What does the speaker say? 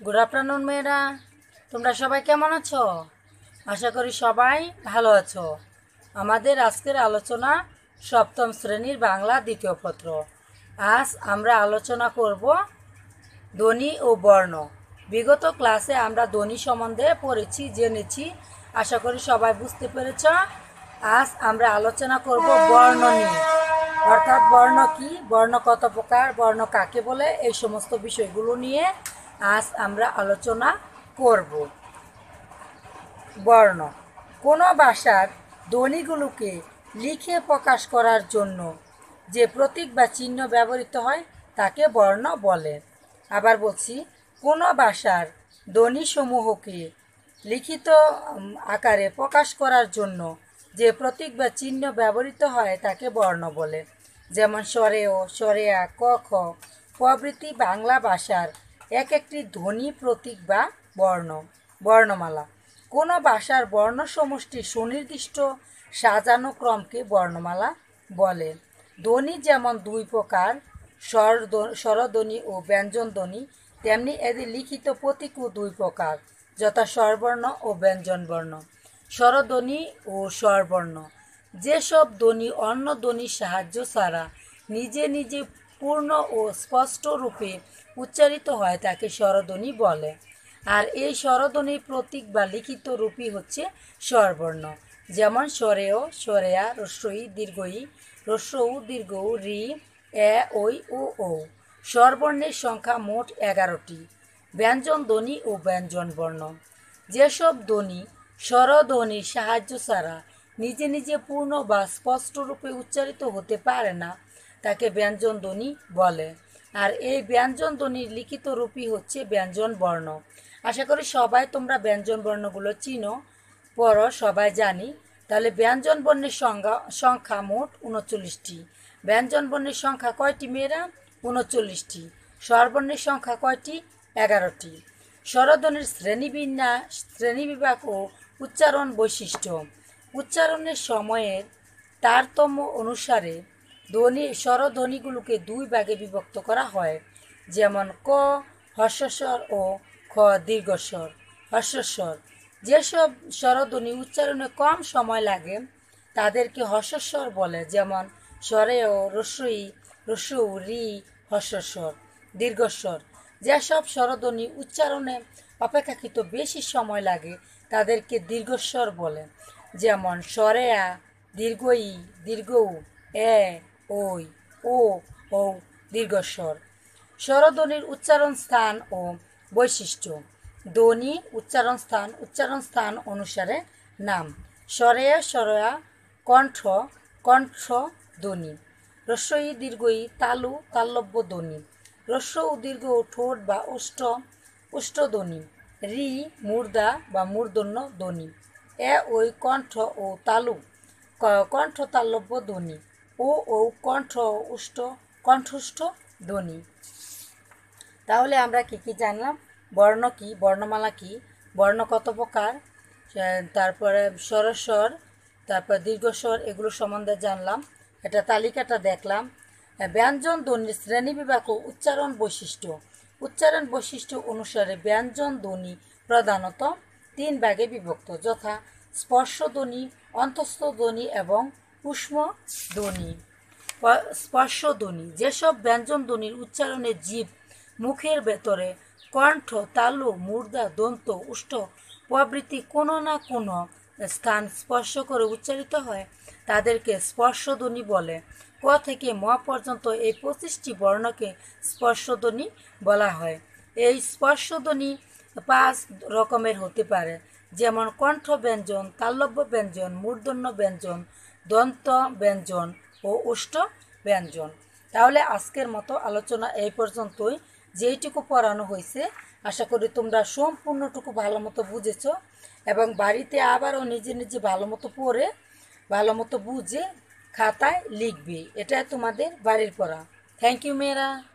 Good afternoon মেয়েরা, তোমরা সবাই কেমন আছো? আশা করি সবাই ভালো আছো। আমাদের আজকের আলোচনা সপ্তম শ্রেণীর বাংলা দ্বিতীয় পত্র। আজ আমরা আলোচনা করব ধ্বনি ও বর্ণ। বিগত ক্লাসে আমরা ধ্বনি সম্বন্ধে পড়েছি, জেনেছি। আশা করি সবাই বুঝতে পেরেছ। আজ আমরা আলোচনা করব বর্ণ নিয়ে, অর্থাৎ বর্ণ কি, বর্ণ কত প্রকার, বর্ণ কাকে বলে, এই সমস্ত বিষয়গুলো নিয়ে আজ আমরা আলোচনা করব। বর্ণ কোনো ভাষার ধ্বনিগুলোকে লিখে প্রকাশ করার জন্য যে প্রতীক বা চিহ্ন ব্যবহৃত হয় তাকে বর্ণ বলে। আবার বলছি, কোনো ভাষার ধ্বনিসমূহকে লিখিত আকারে প্রকাশ করার জন্য যে প্রতীক বা চিহ্ন ব্যবহৃত হয় তাকে বর্ণ বলে। যেমন স্বরেয়, স্বরেয়া, ক খ প্রভৃতি বাংলা ভাষার এক একটি ধ্বনি প্রতীক বা বর্ণ, বর্ণমালা। কোনো ভাষার বর্ণ সমষ্টির সুনির্দিষ্ট সাজানো ক্রমকে বর্ণমালা বলে। ধ্বনি যেমন দুই প্রকার, স্বরধ্বনি ও ব্যঞ্জনধ্বনি, তেমনি এদের লিখিত প্রতীকও দুই প্রকার, যথা স্বরবর্ণ ও ব্যঞ্জনবর্ণ। স্বরধ্বনি ও স্বরবর্ণ যেসব ধ্বনি অন্য ধ্বনির সাহায্য ছাড়া নিজে নিজে পূর্ণ ও স্পষ্ট রূপে উচ্চারিত হয় তাকে স্বরধ্বনি বলে। আর এই স্বরধ্বনির প্রতীক বা লিখিত রূপই হচ্ছে স্বরবর্ণ। যেমন স্বরেয়, স্বরেয়া, হ্রস্বই, দীর্ঘই, হ্রস্বউ, দীর্ঘউ, রি, এ, ঐ ও ঔ। স্বরবর্ণের সংখ্যা মোট 11টি। ব্যঞ্জন ধ্বনি ও ব্যঞ্জন বর্ণ যেসব ধ্বনি স্বরধ্বনির সাহায্য ছাড়া নিজে নিজে পূর্ণ বা স্পষ্ট রূপে উচ্চারিত হতে পারে না তাকে ব্যঞ্জন ধ্বনি বলে। আর এই ব্যঞ্জন ধ্বনির লিখিত রূপই হচ্ছে ব্যঞ্জন বর্ণ। আশা করি সবাই তোমরা ব্যঞ্জন বর্ণগুলো চিনো, পড়ো, সবাই জানি। তাহলে ব্যঞ্জন বর্ণের সংখ্যা মোট 39টি। ব্যঞ্জন বর্ণের সংখ্যা কয়টি মেয়েরা? 39টি। স্বরবর্ণের সংখ্যা কয়টি? 11টি। স্বরধ্বনির শ্রেণীবিভাগ ও উচ্চারণ বৈশিষ্ট্য। উচ্চারণের সময়ের তারতম্য অনুসারে স্বরধ্বনিগুলোকে দুই ভাগে বিভক্ত করা হয়। যেমন ক হর্ষস্বর ও খ দীর্ঘস্বর। হর্ষস্বর যেসব স্বরধ্বনি উচ্চারণে কম সময় লাগে তাদেরকে হর্ষস্বর বলে। যেমন স্বরেয়, হ্রস্বই, হ্রস্বউ, রি, হর্ষস্বর। দীর্ঘস্বর যেসব স্বরধ্বনি উচ্চারণে অপেক্ষাকৃত বেশি সময় লাগে তাদেরকে দীর্ঘস্বর বলে। যেমন স্বরেয়া, দীর্ঘই, দীর্ঘউ, এ, ঐ, ও, ঔ। দীর্ঘস্বর। স্বরধ্বনির উচ্চারণ স্থান ও বৈশিষ্ট্য। ধ্বনি উচ্চারণ স্থান অনুসারে নাম। স্বরেয়া, স্বরেয়া, কণ্ঠ, কণ্ঠ ধ্বনি। হ্রস্বই, দীর্ঘই, তালু, তালব্য ধ্বনি। হ্রস্ব ও দীর্ঘ ঠোঁট বা ওষ্ঠ ধ্বনি। রি মূর্ধা বা মূর্ধন্য ধ্বনি। এ ওই কণ্ঠ ও তালু, কণ্ঠ তালব্য ধ্বনি। ও কণ্ঠস্থ ধ্বনি। তাহলে আমরা কি কি জানলাম? বর্ণ কি, বর্ণমালা কি, বর্ণ কত প্রকার, তারপরে স্বরস্বর, তারপর দীর্ঘস্বর, এগুলো সম্বন্ধে জানলাম। এটা তালিকাটা দেখলাম। ব্যঞ্জন ধ্বনির শ্রেণীবিভাগ ও উচ্চারণ বৈশিষ্ট্য। উচ্চারণ বৈশিষ্ট্য অনুসারে ব্যঞ্জন ধ্বনি প্রধানত 3 ভাগে বিভক্ত, যথা স্পর্শ ধ্বনি, অন্তঃস্থ ধ্বনি এবং উষ্ম ধ্বনি। স্পর্শ ধ্বনি যেসব ব্যঞ্জন ধ্বনির উচ্চারণে জীব মুখের ভেতরে কণ্ঠ, তালু, মূর্ধা, দন্ত, উষ্ঠ প্রভৃতি কোনো না কোনো স্থান স্পর্শ করে উচ্চারিত হয় তাদেরকে স্পর্শধ্বনি বলে। ক থেকে ম পর্যন্ত এই 25টি বর্ণকে স্পর্শধ্বনি বলা হয়। এই স্পর্শধ্বনি 5 রকমের হতে পারে। যেমন কণ্ঠ ব্যঞ্জন, তালব্য ব্যঞ্জন, মূর্ধন্য ব্যঞ্জন, দন্ত ব্যঞ্জন ও ওষ্ঠ ব্যঞ্জন। তাহলে আজকের মতো আলোচনা এই পর্যন্তই। যেইটুকু পড়ানো হয়েছে আশা করি তোমরা সম্পূর্ণটুকু ভালো মতো বুঝেছ এবং বাড়িতে আবারও নিজে নিজে ভালো মতো পড়ে ভালো মতো বুঝে খাতায় লিখবে। এটা তোমাদের বাড়ির পড়া। থ্যাংক ইউ মেয়েরা।